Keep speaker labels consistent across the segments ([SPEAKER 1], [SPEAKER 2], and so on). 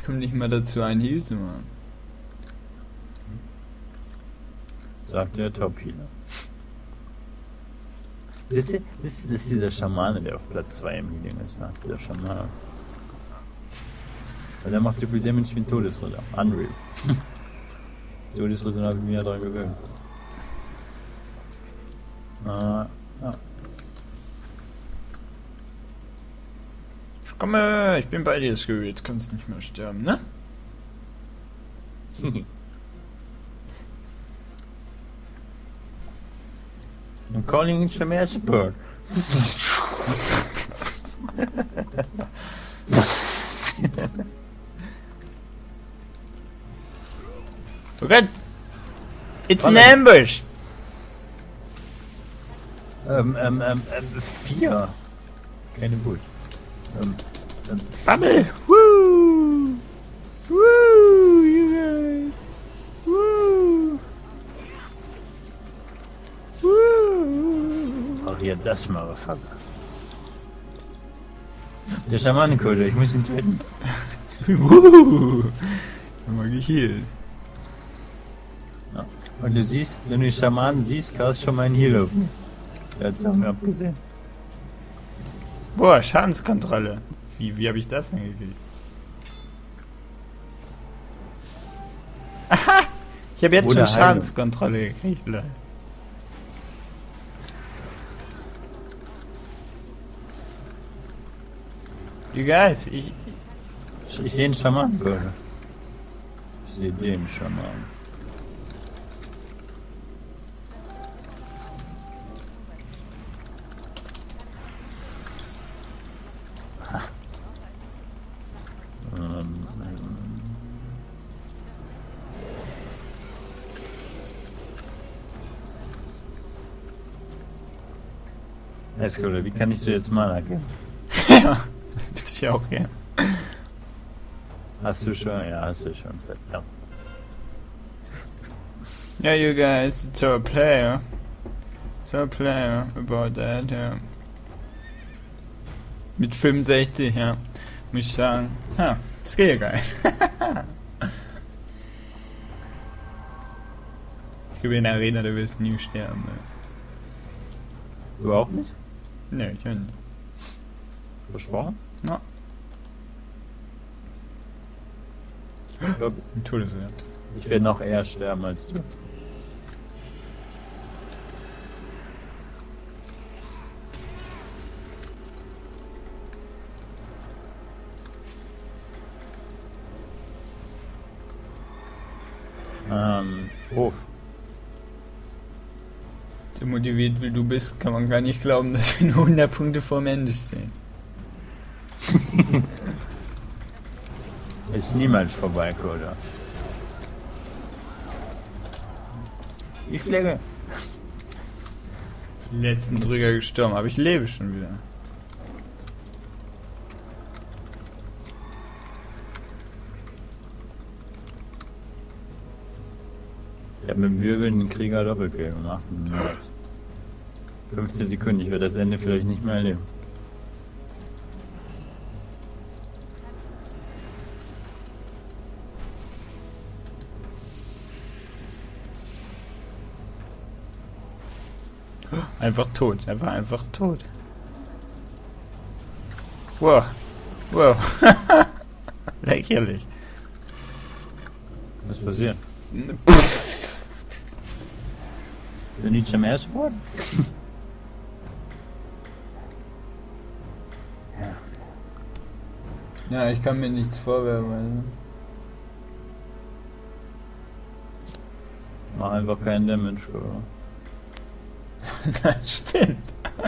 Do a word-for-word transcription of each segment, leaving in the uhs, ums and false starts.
[SPEAKER 1] komme nicht mal dazu, einen Heal zu machen.
[SPEAKER 2] Sagt der Top-Healer. Siehst du, das ist, das ist dieser Schamane, der auf Platz zwei im Healing ist, ne? Der Schamane. Weil der macht so viel Damage wie ein Todesritter. Unreal. Todesritter habe ich mir ja dran gewöhnt. Ah, ah.
[SPEAKER 1] Ich komme, ich bin bei dir, Scooby. Jetzt kannst du nicht mehr sterben, ne?
[SPEAKER 2] I'm calling in Shamir support.
[SPEAKER 1] Oh Gott! It's an
[SPEAKER 2] Warte.
[SPEAKER 1] ambush!
[SPEAKER 2] Ähm, ähm, ähm, ähm, vier. Keine Wut. Ähm, ähm,
[SPEAKER 1] Bubble! Woo! Woo! You guys! Woo! Woo!
[SPEAKER 2] ach hier, das Motherfucker. Der Schamanenkoder, ich muss ihn töten.
[SPEAKER 1] Woo! Mal geheilt.
[SPEAKER 2] Ja. Und du siehst, wenn du den Schamanen siehst, kannst du schon mal einen Heal auf mich. Der hat's auch mir abgesehen.
[SPEAKER 1] Boah, Schadenskontrolle. Wie, wie habe ich das denn gekriegt? Aha! Ich habe jetzt
[SPEAKER 2] Oder
[SPEAKER 1] schon
[SPEAKER 2] Heilung.
[SPEAKER 1] Schadenskontrolle gekriegt, Leute. You guys, ich...
[SPEAKER 2] Ich, ich sehe einen Schamanenkoder. Ich sehe den Schamanen. Ha. Ähm, ähm. Escola, wie kann ich dir jetzt mal erkennen?
[SPEAKER 1] Ja, das bitte ich auch gerne.
[SPEAKER 2] Hast du schon? Ja, hast du schon. Verdammt.
[SPEAKER 1] Yeah, you guys, it's our player. It's our player about that, ja. Mit fünfundsechzig, ja. Muss ich sagen, ha, Skill, guys. Ich glaube, in der Arena, du wirst nie sterben, ne.
[SPEAKER 2] Du auch nicht?
[SPEAKER 1] Ne, ich kann nicht.
[SPEAKER 2] Versprochen?
[SPEAKER 1] Ja.
[SPEAKER 2] Ich glaube,
[SPEAKER 1] Ein Todeswehr.
[SPEAKER 2] ich werde noch eher sterben als du. Ähm, Hof.
[SPEAKER 1] So motiviert wie du bist, kann man gar nicht glauben, dass wir nur hundert Punkte vorm Ende stehen.
[SPEAKER 2] Ist niemals vorbei, Koda. Ich fliege.
[SPEAKER 1] Letzten Drücker gestorben, aber ich lebe schon wieder.
[SPEAKER 2] Ich habe mit dem Wirbel den Krieger Doppelkill gemacht. fünfzehn Sekunden, ich werde das Ende vielleicht nicht mehr erleben.
[SPEAKER 1] Einfach tot, einfach, einfach tot. Wow. Wow. Lächerlich.
[SPEAKER 2] Was passiert? Du nicht zum ersten Mal?
[SPEAKER 1] Ja, ich kann mir nichts vorwerfen. Also.
[SPEAKER 2] Mach einfach keinen Damage, oder?
[SPEAKER 1] Das stimmt.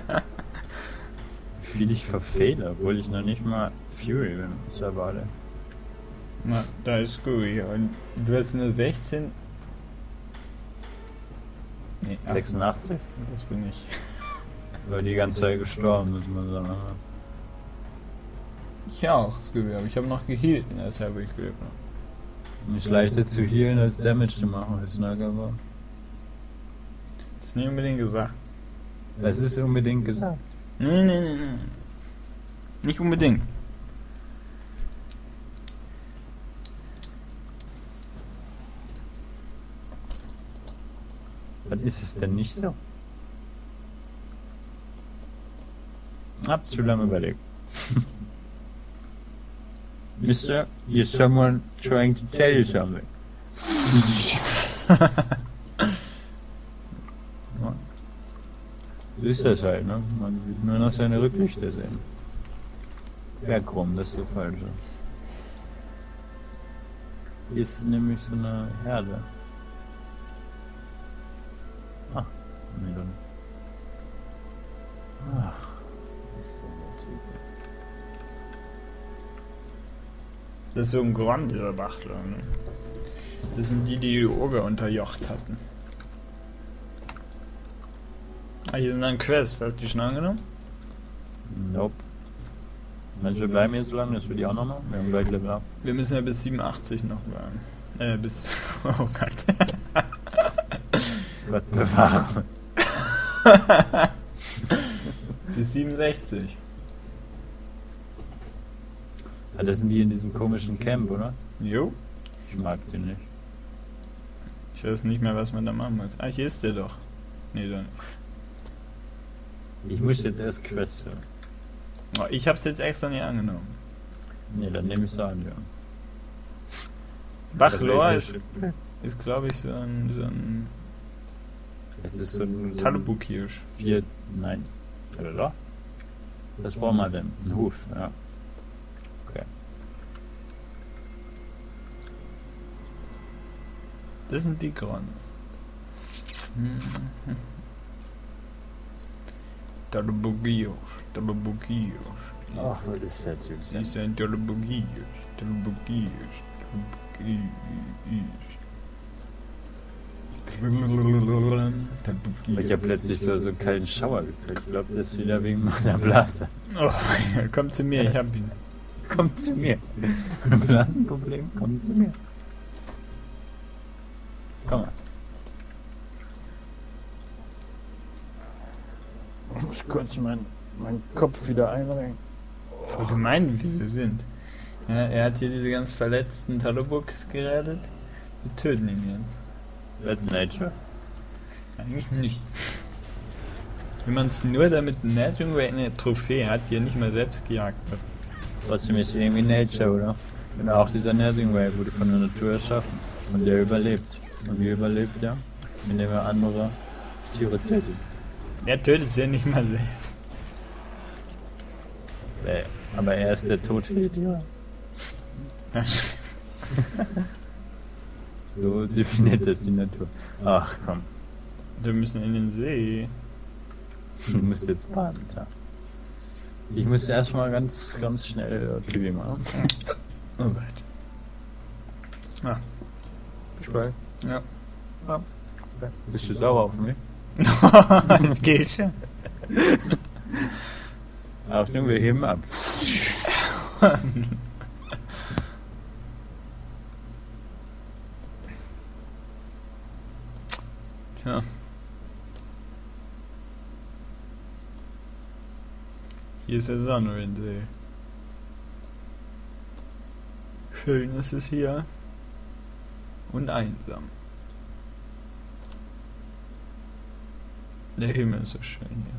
[SPEAKER 2] Wie viel ich verfehle, obwohl ich noch nicht mal Fury bin. Das war warte.
[SPEAKER 1] Na, da ist Scooby. Und du hast nur sechzehn. Nee, ach,
[SPEAKER 2] sechsundachtzig?
[SPEAKER 1] das bin ich.
[SPEAKER 2] War die ganze Zeit gestorben, muss man sagen.
[SPEAKER 1] Ich auch, Scooby, aber ich habe noch geheilt in der Zeit, wo ich gelebt habe.
[SPEAKER 2] Nicht leichter zu healen als Damage zu machen, ist Nagawa.
[SPEAKER 1] Das ist nicht unbedingt gesagt.
[SPEAKER 2] Das ist unbedingt gesagt.
[SPEAKER 1] Nee, nee, nee, nee. Nicht unbedingt.
[SPEAKER 2] Was ist es denn nicht so? Hab zu lange überlegt. Mister, is someone trying to tell you something? Ja. So ist das halt, ne? Man will nur noch seine Rücklichter sehen. Bergrum, das ist der falsche. Hier ist nämlich so eine Herde. Ah, nee, dann. Ach, das ist so ein Typ jetzt.
[SPEAKER 1] Das ist so ein Grand, dieser Wachtler, ne? Das sind die, die die Oger unterjocht hatten. Ah, hier sind dann Quests. Hast du die schon angenommen?
[SPEAKER 2] Nope. Manche bleiben hier so lange, dass wir die auch noch machen. Wir haben gleich Level up.
[SPEAKER 1] Wir müssen ja bis siebenundachtzig noch bleiben. Äh, bis... Oh Gott.
[SPEAKER 2] Was bewahre.
[SPEAKER 1] Bis siebenundsechzig.
[SPEAKER 2] Ah, das sind die in diesem komischen Camp, oder?
[SPEAKER 1] Jo.
[SPEAKER 2] Ich mag den nicht.
[SPEAKER 1] Ich weiß nicht mehr, was man da machen muss. Ah, hier ist der doch. Nee, dann.
[SPEAKER 2] Ich muss jetzt erst Quest hören.
[SPEAKER 1] Oh, ich hab's jetzt extra nicht angenommen.
[SPEAKER 2] Ne, dann nehme ich es an, ja.
[SPEAKER 1] Bachlor ist, ist glaube ich, so ein, so ein
[SPEAKER 2] Es ist so ein... So
[SPEAKER 1] Talebukirsch.
[SPEAKER 2] Vier... Nein. Oder? Was brauchen wir denn? Ein Huf, ja. Okay.
[SPEAKER 1] Das sind die Grons. Talebukirsch, Talebukirsch.
[SPEAKER 2] Ach, was ist der Typ?
[SPEAKER 1] Sie sind Talebukirsch, Talebukirsch, Talebukirsch.
[SPEAKER 2] Ich habe plötzlich so, so einen kalten Schauer gekriegt. Ich glaube, das ist wieder wegen meiner Blase.
[SPEAKER 1] Oh, komm zu mir, ich hab ihn.
[SPEAKER 2] Komm zu mir. Blasenproblem, komm zu mir. Komm mal. Ich muss kurz meinen mein Kopf wieder einrenken.
[SPEAKER 1] Voll gemein, wie wir sind. Ja, er hat hier diese ganz verletzten Talobuks gerettet. Wir töten ihn jetzt.
[SPEAKER 2] That's nature.
[SPEAKER 1] Eigentlich nicht. Wenn man es nur damit nährt, irgendwo eine Trophäe hat, die er nicht mal selbst gejagt wird.
[SPEAKER 2] Trotzdem ist irgendwie Nature, oder? Und auch dieser Nursing Way wurde von der Natur erschaffen. Und der überlebt. Und wie überlebt er? Indem er andere Tiere tötet.
[SPEAKER 1] Er tötet sie ja nicht mal selbst.
[SPEAKER 2] Äh, aber er ist der Tod für die Tiere. So definiert das die Natur. Ach komm.
[SPEAKER 1] Wir müssen in den See.
[SPEAKER 2] Du musst jetzt baden, ja. Ich muss erstmal ganz, ganz schnell Pipi machen.
[SPEAKER 1] Oh Gott. Ah.
[SPEAKER 2] Spaß.
[SPEAKER 1] Ja.
[SPEAKER 2] Ja. Okay. Bist du sauer auf mich?
[SPEAKER 1] Das geht schon.
[SPEAKER 2] Achtung, wir heben ab.
[SPEAKER 1] Tja. Hier ist der Sonnenwindsee. Schön ist es hier. Und einsam. Der Himmel ist so schön hier.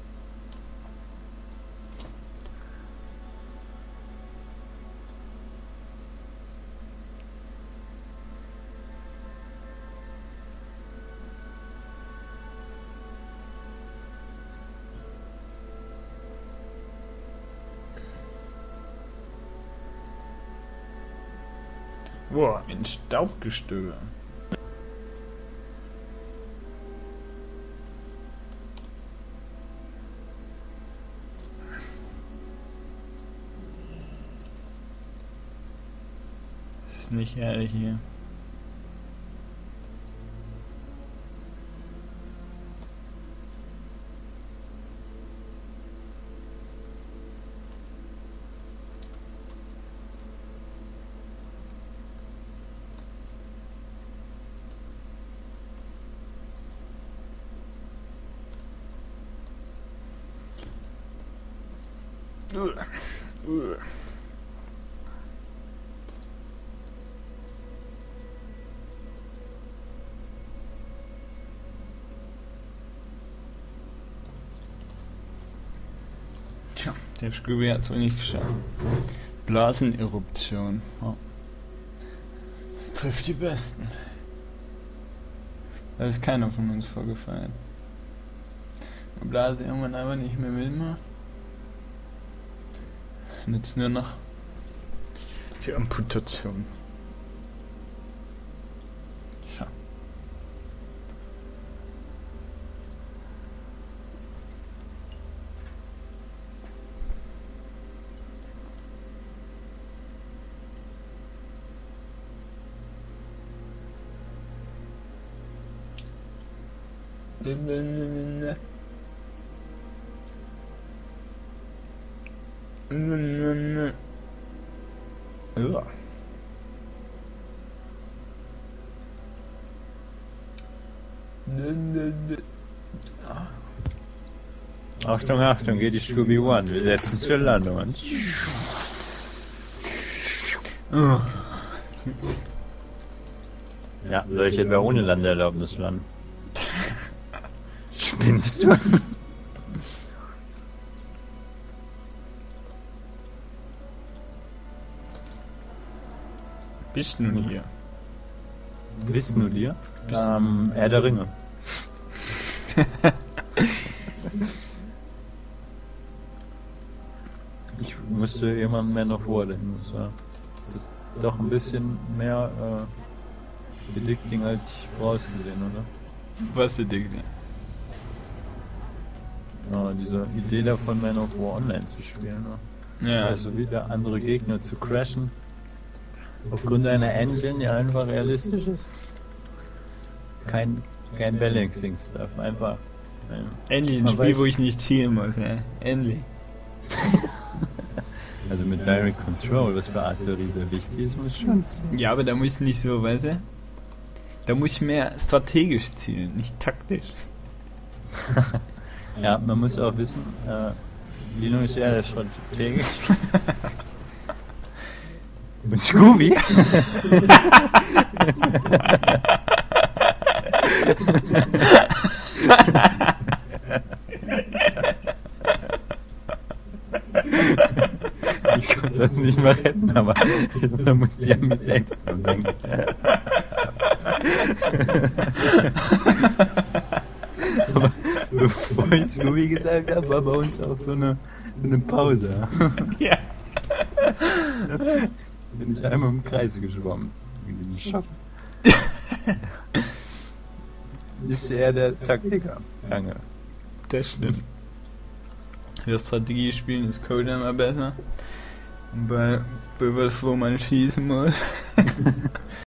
[SPEAKER 1] Boah, ein Staubgestöber. Das ist nicht ehrlich hier. Ugh. Ugh. Der Scooby hat es wohl nicht geschafft. Blaseneruption. Oh. Das trifft die Besten. Da ist keiner von uns vorgefallen. Die Blase irgendwann einfach nicht mehr will mehr. Und jetzt nur noch für Amputation. Schau. Ja.
[SPEAKER 2] Achtung, Achtung, geht die Scooby One. Wir setzen zur Landung an.
[SPEAKER 1] Oh.
[SPEAKER 2] Ja, soll ich etwa ohne Landeerlaubnis landen? Spinnst du?
[SPEAKER 1] Bist du hier?
[SPEAKER 2] Bist du dir? Ähm, Herr der Ringe. Ich müsste jemanden mehr noch vordenken. Das ist doch ein bisschen mehr äh, addicting als ich vorausgesehen, oder?
[SPEAKER 1] Was addicting?
[SPEAKER 2] Ja, diese Idee davon, Man of War online zu spielen. Ne?
[SPEAKER 1] Ja.
[SPEAKER 2] Also wieder andere Gegner zu crashen. Aufgrund einer Engine, die einfach realistisch ist. Kein, kein Balancing-Stuff, einfach. Ähm,
[SPEAKER 1] Endlich ein
[SPEAKER 2] man
[SPEAKER 1] Spiel,
[SPEAKER 2] weiß-
[SPEAKER 1] wo ich nicht zielen muss, ja. Endlich.
[SPEAKER 2] Also mit Direct Control, was für Artillerie sehr wichtig ist, muss schon sein.
[SPEAKER 1] Ja, aber da muss nicht so, weißt du? Da muss ich mehr strategisch zielen, nicht taktisch.
[SPEAKER 2] Ja, man muss auch wissen, äh, Linux ist eher strategisch. Mit Scooby? Ich konnte das nicht mehr retten, aber jetzt muss ich an mich selbst denken. Aber bevor ich Scooby gesagt habe, war bei uns auch so eine, so eine Pause.
[SPEAKER 1] Ja.
[SPEAKER 2] Bin ich einmal im Kreis geschwommen. In den Schock. Das ist eher der Taktiker. Danke.
[SPEAKER 1] Das stimmt. Für Strategie spielen ist Code immer besser. Und bei, bei was, wo man schießen muss.